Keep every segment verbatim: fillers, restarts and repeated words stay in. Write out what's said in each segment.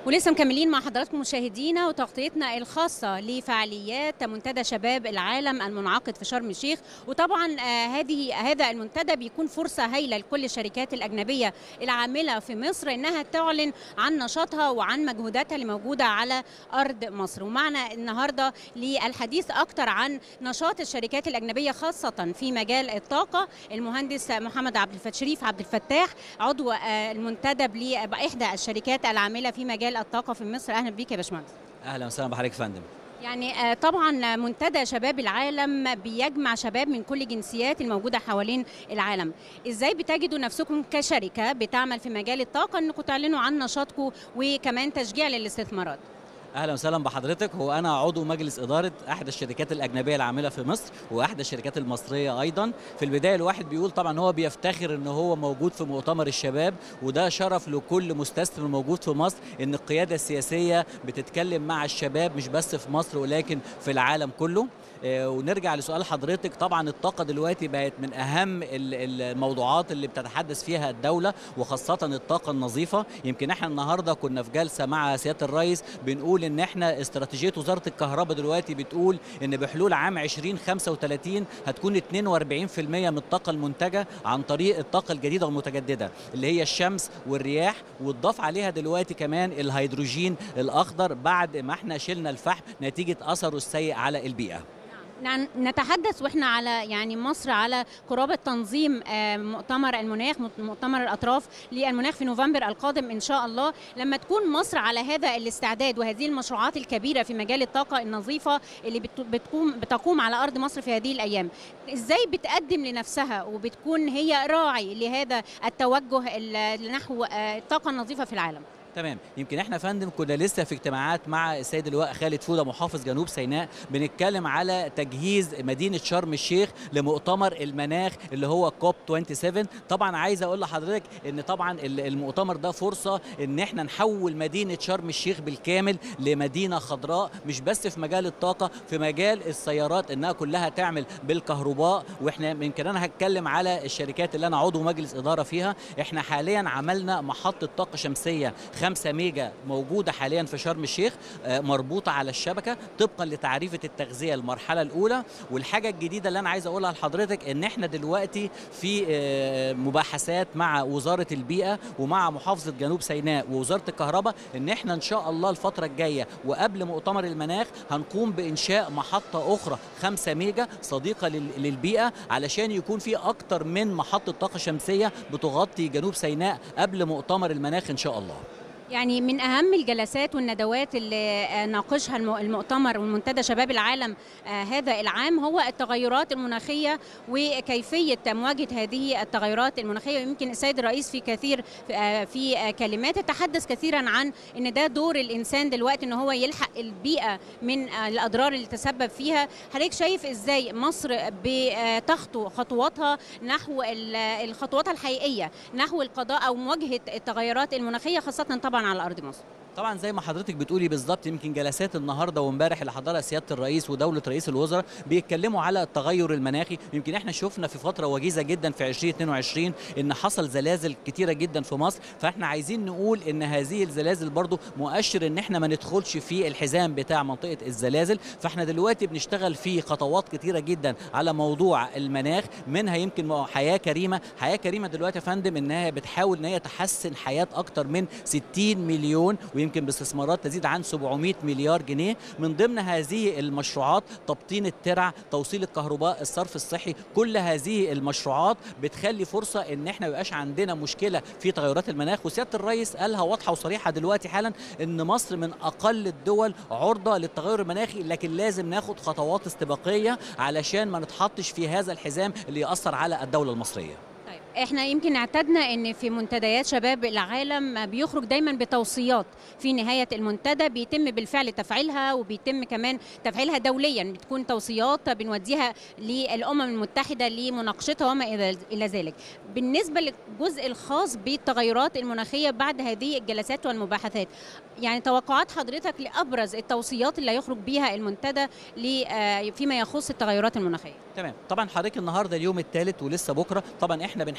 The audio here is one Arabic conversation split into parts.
ولسه مكملين مع حضراتكم مشاهدينا وتغطيتنا الخاصة لفعاليات منتدى شباب العالم المنعقد في شرم الشيخ. وطبعا آه هذه هذا المنتدى بيكون فرصة هايلة لكل الشركات الأجنبية العاملة في مصر إنها تعلن عن نشاطها وعن مجهوداتها اللي موجودة على أرض مصر. ومعنا النهاردة للحديث أكثر عن نشاط الشركات الأجنبية خاصة في مجال الطاقة المهندس محمد عبد الفتاح شريف عبد الفتاح، عضو آه المنتدى بإحدى الشركات العاملة في مجال الطاقة في مصر. أهلا بيك يا باشمهندس. أهلا وسهلا بحضرتك يا فندم. يعني طبعا منتدى شباب العالم بيجمع شباب من كل الجنسيات الموجودة حوالين العالم. ازاي بتجدوا نفسكم كشركة بتعمل في مجال الطاقة انكم تعلنوا عن نشاطكم وكمان تشجيع للاستثمارات؟ اهلا وسهلا بحضرتك. هو انا عضو مجلس اداره احدى الشركات الاجنبيه العامله في مصر واحدى الشركات المصريه ايضا. في البدايه الواحد بيقول طبعا هو بيفتخر ان هو موجود في مؤتمر الشباب، وده شرف لكل مستثمر موجود في مصر ان القياده السياسيه بتتكلم مع الشباب مش بس في مصر ولكن في العالم كله. ونرجع لسؤال حضرتك، طبعا الطاقة دلوقتي بقت من أهم الموضوعات اللي بتتحدث فيها الدولة، وخاصة الطاقة النظيفة. يمكن احنا النهاردة كنا في جلسة مع سيادة الرئيس بنقول إن احنا استراتيجية وزارة الكهرباء دلوقتي بتقول إن بحلول عام عشرين خمسة وثلاثين هتكون اثنين وأربعين بالمئة من الطاقة المنتجة عن طريق الطاقة الجديدة والمتجددة اللي هي الشمس والرياح، وتضاف عليها دلوقتي كمان الهيدروجين الأخضر بعد ما احنا شلنا الفحم نتيجة أثره السيء على البيئة. نتحدث واحنا على يعني مصر على قرابة تنظيم مؤتمر المناخ، مؤتمر الأطراف للمناخ في نوفمبر القادم إن شاء الله. لما تكون مصر على هذا الاستعداد وهذه المشروعات الكبيرة في مجال الطاقة النظيفة اللي بتقوم بتقوم على أرض مصر في هذه الأيام، إزاي بتقدم لنفسها وبتكون هي راعي لهذا التوجه نحو الطاقة النظيفة في العالم؟ تمام. يمكن احنا فندم كنا لسه في اجتماعات مع السيد اللواء خالد فوده محافظ جنوب سيناء بنتكلم على تجهيز مدينه شرم الشيخ لمؤتمر المناخ اللي هو كوب سبعة وعشرين. طبعا عايز اقول لحضرتك ان طبعا المؤتمر ده فرصه ان احنا نحول مدينه شرم الشيخ بالكامل لمدينه خضراء، مش بس في مجال الطاقه، في مجال السيارات انها كلها تعمل بالكهرباء. واحنا يمكن انا هتكلم على الشركات اللي انا عضو مجلس اداره فيها. احنا حاليا عملنا محطه طاقه شمسيه خمسة ميجا موجودة حاليا في شرم الشيخ، مربوطة على الشبكة طبقا لتعريفة التغذية المرحلة الأولى. والحاجة الجديدة اللي أنا عايز أقولها لحضرتك إن إحنا دلوقتي في مباحثات مع وزارة البيئة ومع محافظة جنوب سيناء ووزارة الكهرباء إن إحنا إن شاء الله الفترة الجاية وقبل مؤتمر المناخ هنقوم بإنشاء محطة أخرى خمسة ميجا صديقة للبيئة علشان يكون في أكتر من محطة طاقة شمسية بتغطي جنوب سيناء قبل مؤتمر المناخ إن شاء الله. يعني من أهم الجلسات والندوات اللي ناقشها المؤتمر والمنتدى شباب العالم هذا العام هو التغيرات المناخية وكيفية مواجهة هذه التغيرات المناخية. ويمكن السيد الرئيس في كثير في كلمات تحدث كثيرا عن أن ده دور الإنسان دلوقتي أنه هو يلحق البيئة من الأضرار اللي تسبب فيها. حضرتك شايف إزاي مصر بتخطو خطواتها نحو الخطوات الحقيقية نحو القضاء أو مواجهة التغيرات المناخية خاصة طبعا على أرض مصر؟ طبعا زي ما حضرتك بتقولي بالظبط. يمكن جلسات النهارده وامبارح اللي حضرها سياده الرئيس ودوله رئيس الوزراء بيتكلموا على التغير المناخي. يمكن احنا شفنا في فتره وجيزه جدا في عشرين اثنين وعشرين ان حصل زلازل كتيره جدا في مصر، فاحنا عايزين نقول ان هذه الزلازل برضو مؤشر ان احنا ما ندخلش في الحزام بتاع منطقه الزلازل. فاحنا دلوقتي بنشتغل في خطوات كتيره جدا على موضوع المناخ، منها يمكن حياه كريمه. حياه كريمه دلوقتي يا فندم انها بتحاول ان هي تحسن حياه اكتر من ستين مليون، ويمكن باستثمارات تزيد عن سبعمائة مليار جنيه. من ضمن هذه المشروعات تبطين الترع، توصيل الكهرباء، الصرف الصحي. كل هذه المشروعات بتخلي فرصه ان احنا ما يبقاش عندنا مشكله في تغيرات المناخ. وسياده الرئيس قالها واضحه وصريحه دلوقتي حالا ان مصر من اقل الدول عرضه للتغير المناخي، لكن لازم ناخد خطوات استباقيه علشان ما نتحطش في هذا الحزام اللي يأثر على الدوله المصريه. احنا يمكن اعتدنا ان في منتديات شباب العالم بيخرج دايما بتوصيات في نهايه المنتدى بيتم بالفعل تفعيلها وبيتم كمان تفعيلها دوليا، بتكون توصيات بنوديها للامم المتحده لمناقشتها وما الى ذلك. بالنسبه للجزء الخاص بالتغيرات المناخيه بعد هذه الجلسات والمباحثات، يعني توقعات حضرتك لابرز التوصيات اللي هيخرج بيها المنتدى فيما يخص التغيرات المناخيه؟ تمام. طبعا حضرتك النهارده اليوم الثالث ولسه بكره طبعا احنا بنحاول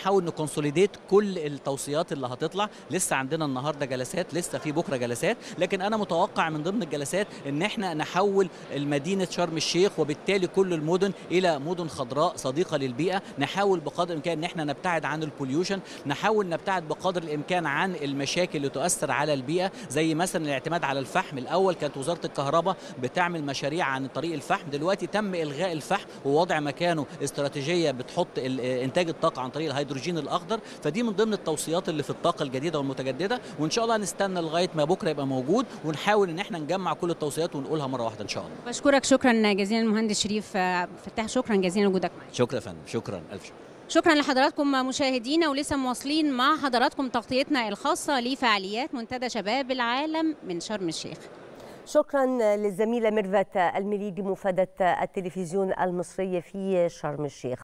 بنحاول نكونسوليديت كل التوصيات اللي هتطلع. لسه عندنا النهارده جلسات، لسه في بكره جلسات، لكن انا متوقع من ضمن الجلسات ان احنا نحول المدينه شرم الشيخ وبالتالي كل المدن الى مدن خضراء صديقه للبيئه. نحاول بقدر الامكان ان احنا نبتعد عن البوليوشن، نحاول نبتعد بقدر الامكان عن المشاكل اللي تؤثر على البيئه، زي مثلا الاعتماد على الفحم. الاول كانت وزاره الكهرباء بتعمل مشاريع عن طريق الفحم، دلوقتي تم الغاء الفحم ووضع مكانه استراتيجيه بتحط انتاج الطاقه عن طريق الهيدروجين الاخضر. فدي من ضمن التوصيات اللي في الطاقه الجديده والمتجدده، وان شاء الله نستنى لغايه ما بكره يبقى موجود ونحاول ان احنا نجمع كل التوصيات ونقولها مره واحده ان شاء الله. بشكرك شكرا جزيلا المهندس شريف فتاح، شكرا جزيلا لوجودك معنا. شكرا يا فندم، شكرا الف شكر. شكرا لحضراتكم مشاهدينا، ولسه مواصلين مع حضراتكم تغطيتنا الخاصه لفعاليات منتدى شباب العالم من شرم الشيخ. شكرا للزميله ميرفت المريدي مفادة التلفزيون المصري في شرم الشيخ.